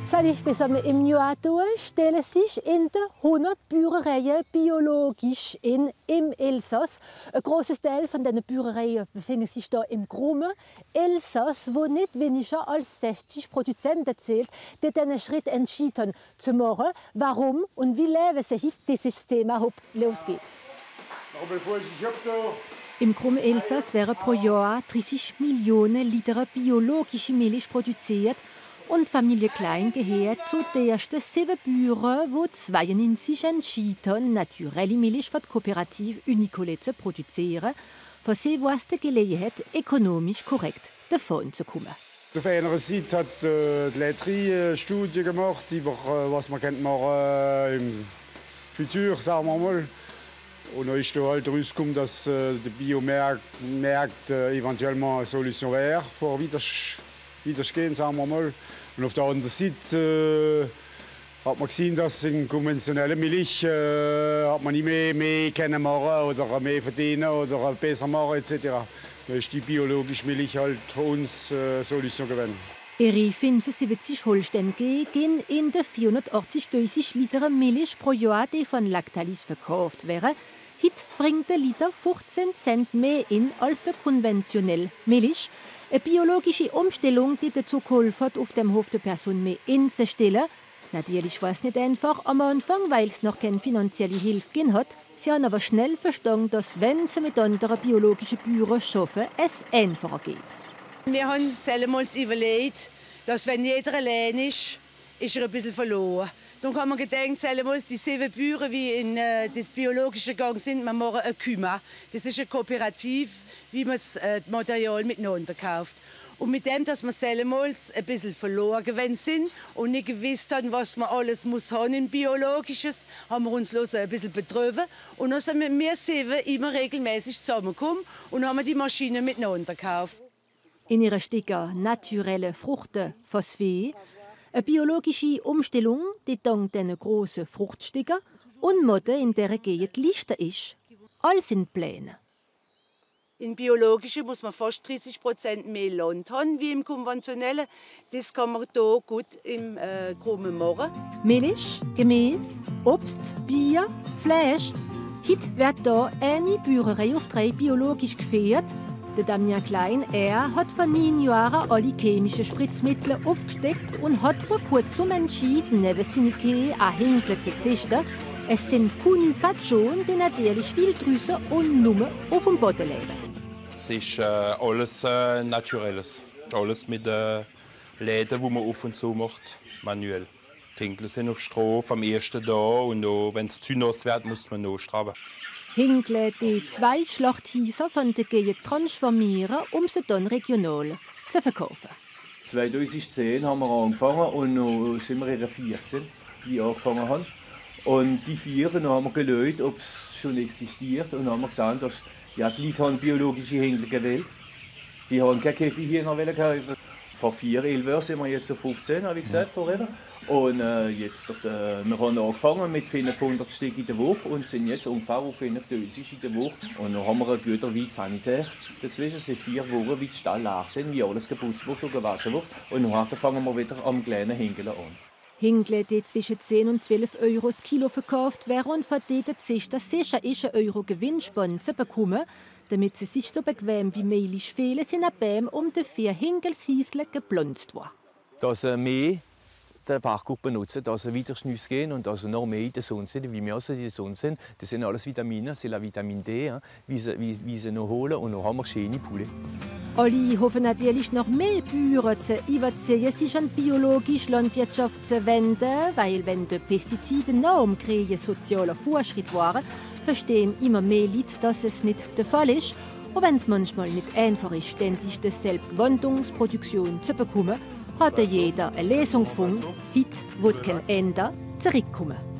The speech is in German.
Seit bis im Jahr stellen sich in den 100 Bäuereien biologisch im Elsass. Ein grosses Teil von diesen Bäuereien befindet sich hier im Grumme Elsass, wo nicht weniger als 60 Produzenten zählt, die diesen Schritt entschieden zu machen. Warum und wie leben sie dieses Thema? Los geht's. Im Grumme Elsass werden pro Jahr 30 Millionen Liter biologische Milch produziert. Und Familie Klein gehört zu den ersten 7 Bauern, die 92 entschieden, naturelle Milch für die Kooperative Unicole zu produzieren, für sie war es die Gelegenheit, ökonomisch korrekt davon zu kommen. Auf einer Seite hat die Laiterie eine Studie gemacht über was man machen im Futur, sagen wir mal. Und dann ist halt herausgekommen, dass der Biomarkt eventuell eine Solution wäre, für Widerstehen, sagen wir mal. Und auf der anderen Seite hat man gesehen, dass in konventioneller Milch hat man nicht mehr können machen oder mehr verdienen oder besser machen etc. Da ist die biologische Milch halt für uns Solution gewesen. Ihre 75 Holsteine gehen in den 480.000 Liter Milch pro Jahr, die von Lactalis verkauft werden. Heute bringt der Liter 15 Cent mehr in als der konventionelle Milch. Eine biologische Umstellung, die dazu geholfen hat, auf dem Hof der Person mehr inzustellen. Natürlich war es nicht einfach am Anfang, weil es noch keine finanzielle Hilfe gegeben hat. Sie haben aber schnell verstanden, dass, wenn sie mit anderen biologischen Bauern arbeiten, es einfacher geht. Wir haben uns überlegt, dass wenn jeder allein ist er ein bisschen verloren. Dann haben wir gedacht, die 7 Bauern, die in das biologische Gang sind, wir machen eine Küma. Das ist eine Kooperative, wie man das Material miteinander kauft. Und mit dem, dass wir selber ein bisschen verloren gewesen sind und nicht gewusst haben, was man alles muss haben in Biologisches, haben wir uns ein bisschen betroffen. Und dann sind wir 7 immer regelmäßig zusammengekommen und haben die Maschine miteinander gekauft. In ihrer Sticker naturelle Früchte, Phosphé, eine biologische Umstellung, die dank diesen grossen Fruchtsticker und Mode in der Gegend leichter ist. All sind Pläne. In biologischen muss man fast 30% mehr Land haben wie im konventionellen. Das kann man hier gut im Krummen machen. Milch, Gemüse, Obst, Bier, Fleisch. Heute wird hier eine Bäuerei auf 3 biologisch geführt. Der Damien Klein, hat vor 9 Jahren alle chemischen Spritzmittel aufgesteckt und hat vor kurzem entschieden, neben seinen Kühen auch Hinkel zu züchten. Es sind keine Patchonen, die natürlich viel draussen und nur auf dem Boden leben. Es ist alles Naturelles. Alles mit Läden, die man auf und zu macht, manuell. Die Hinkel sind auf Stroh vom ersten da und wenn es zu nass wird, muss man nachstraben. Hinkle die 2 Schlachthäuser von der Gegend transformieren, um sie dann regional zu verkaufen. 2010 haben wir angefangen und noch sind wir in 14, die angefangen haben. Und die 4 haben wir geschaut, ob es schon existiert und haben gesehen, dass die Leute haben biologische Hinkel gewählt. Sie haben keine Käfighiene kaufen. Vor 11 Jahren sind wir jetzt auf 15, habe ich gesagt, vorher. Und jetzt, wir haben angefangen mit 500 Stück in der Woche und sind jetzt ungefähr auf 5000 in der Woche. Und dann haben wir ein guter wie sanitär. Dazwischen sind 4 Wochen, wie die Stall leer sind, wie alles geputzt wird und gewaschen wird. Und dann fangen wir wieder am kleinen Hinkel an. Hinkel, die zwischen 10 und 12 Euro das Kilo verkauft werden und verdient sich, dass sicher ist, 1 Euro Gewinnspann zu bekommen. Damit sie sich so bequem wie möglich fehlen, sind Bäume um die 4 Hinkelshäusle gepflanzt worden. Dass mehr den Parkguck benutzen, dass sie wieder schnüss gehen und dass sie noch mehr in der Sonne sind, wie wir also in der Sonne sind. Das sind alles Vitamine, das ist Vitamin D, wie sie noch holen und dann haben wir schöne Poulet. Alle hoffen natürlich noch mehr Bauern zu überziehen, sich an biologische Landwirtschaft zu wenden, weil wenn die Pestizide noch umkriegen sozialer Fortschritt waren, verstehen immer mehr Leute, dass es nicht der Fall ist. Und wenn es manchmal nicht einfach ist, ständig dieselbe Gewandungsproduktion zu bekommen, hat jeder eine Lesung gefunden. Heute wird kein Ende zurückkommen.